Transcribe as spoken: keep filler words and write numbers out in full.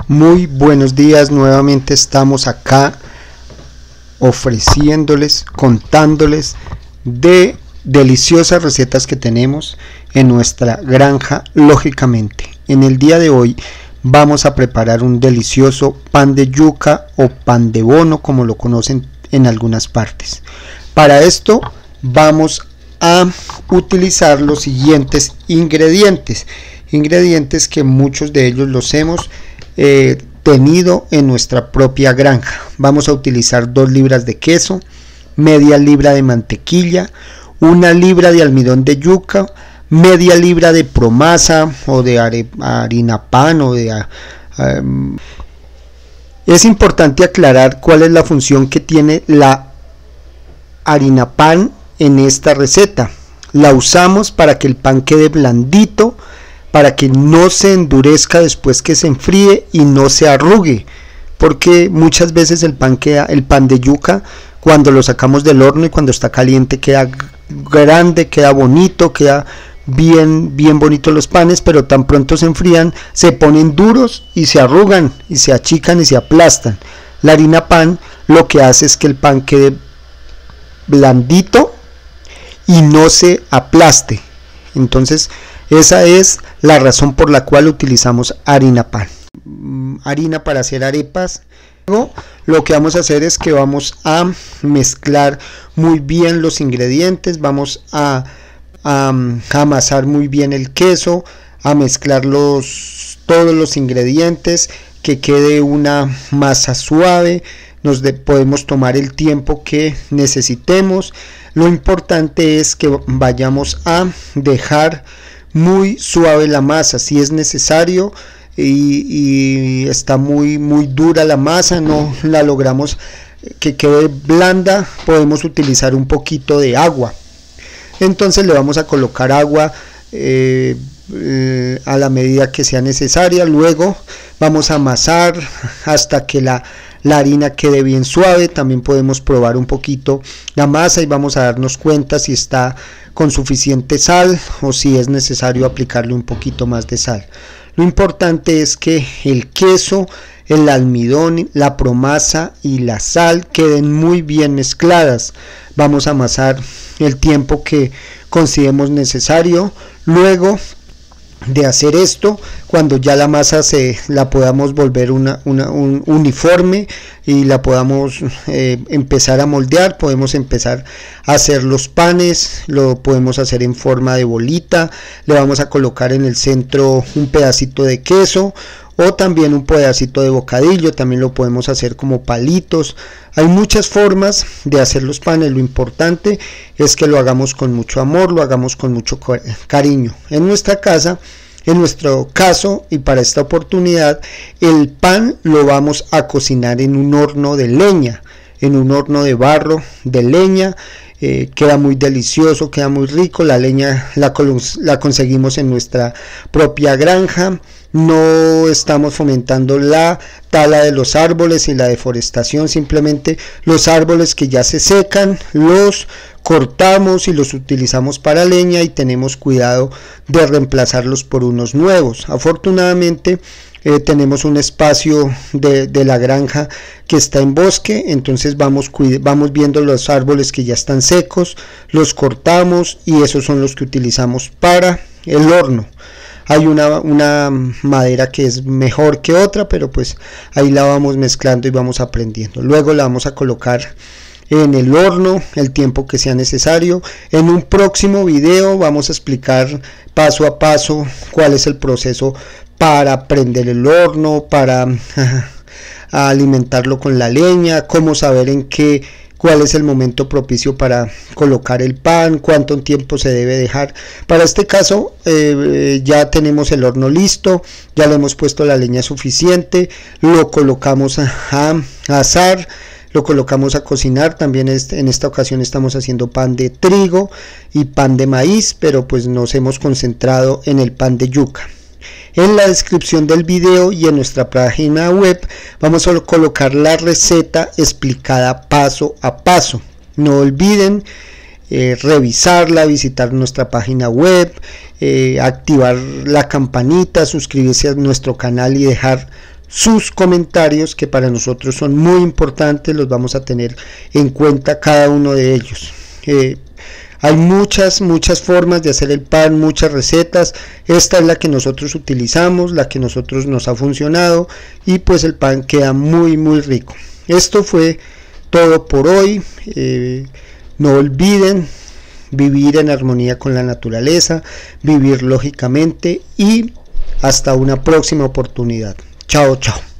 Muy buenos días, nuevamente estamos acá ofreciéndoles, contándoles de deliciosas recetas que tenemos en nuestra granja, lógicamente. En el día de hoy vamos a preparar un delicioso pan de yuca o pan de bono, como lo conocen en algunas partes. Para esto vamos a utilizar los siguientes ingredientes, ingredientes que muchos de ellos los hemos eh, tenido en nuestra propia granja. Vamos a utilizar dos libras de queso, media libra de mantequilla, una libra de almidón de yuca, media libra de promasa o de harina pan o de um, es importante aclarar cuál es la función que tiene la harina pan en esta receta. La usamos para que el pan quede blandito, para que no se endurezca después que se enfríe y no se arrugue, porque muchas veces el pan queda, el pan de yuca, cuando lo sacamos del horno y cuando está caliente queda grande, queda bonito, queda bien bien bonito los panes, pero tan pronto se enfrían se ponen duros y se arrugan y se achican y se aplastan. La harina pan lo que hace es que el pan quede blandito y no se aplaste. Entonces esa es la razón por la cual utilizamos harina pan, harina para hacer arepas. Luego lo que vamos a hacer es que vamos a mezclar muy bien los ingredientes, vamos a, a, a amasar muy bien el queso, a mezclar los, todos los ingredientes, que quede una masa suave. Nos de, podemos tomar el tiempo que necesitemos. Lo importante es que vayamos a dejar muy suave la masa. Si es necesario y, y está muy muy dura la masa, no la logramos que quede blanda, podemos utilizar un poquito de agua. Entonces le vamos a colocar agua eh, eh, a la medida que sea necesaria. Luego vamos a amasar hasta que la la harina quede bien suave. También podemos probar un poquito la masa y vamos a darnos cuenta si está con suficiente sal o si es necesario aplicarle un poquito más de sal. Lo importante es que el queso, el almidón, la promasa y la sal queden muy bien mezcladas. Vamos a amasar el tiempo que consideremos necesario. Luego de hacer esto, cuando ya la masa se la podamos volver una, una un uniforme y la podamos eh, empezar a moldear, podemos empezar a hacer los panes. Lo podemos hacer en forma de bolita. Le vamos a colocar en el centro un pedacito de queso o también un pedacito de bocadillo. También lo podemos hacer como palitos. Hay muchas formas de hacer los panes. Lo importante es que lo hagamos con mucho amor, lo hagamos con mucho cariño. En nuestra casa, en nuestro caso y para esta oportunidad, el pan lo vamos a cocinar en un horno de leña, en un horno de barro de leña. Eh, queda muy delicioso, queda muy rico. La leña la, la conseguimos en nuestra propia granja. No estamos fomentando la tala de los árboles y la deforestación, simplemente los árboles que ya se secan los cortamos y los utilizamos para leña y tenemos cuidado de reemplazarlos por unos nuevos. Afortunadamente eh, tenemos un espacio de, de la granja que está en bosque, entonces vamos, vamos viendo los árboles que ya están secos, los cortamos y esos son los que utilizamos para el horno. Hay una, una madera que es mejor que otra, pero pues ahí la vamos mezclando y vamos aprendiendo. Luego la vamos a colocar en el horno el tiempo que sea necesario. En un próximo video vamos a explicar paso a paso cuál es el proceso para prender el horno, para alimentarlo con la leña, cómo saber en qué cuál es el momento propicio para colocar el pan, cuánto tiempo se debe dejar. Para este caso eh, ya tenemos el horno listo, ya le hemos puesto la leña suficiente, lo colocamos a, a asar, lo colocamos a cocinar. También este, en esta ocasión estamos haciendo pan de trigo y pan de maíz, pero pues nos hemos concentrado en el pan de yuca. En la descripción del video y en nuestra página web vamos a colocar la receta explicada paso a paso. No olviden eh, revisarla, visitar nuestra página web, eh, activar la campanita, suscribirse a nuestro canal y dejar sus comentarios, que para nosotros son muy importantes, los vamos a tener en cuenta cada uno de ellos. Eh, hay muchas, muchas formas de hacer el pan, muchas recetas. Esta es la que nosotros utilizamos, la que nosotros nos ha funcionado, y pues el pan queda muy, muy rico. Esto fue todo por hoy. Eh, no olviden vivir en armonía con la naturaleza, vivir lógicamente, y hasta una próxima oportunidad. Chao, chao.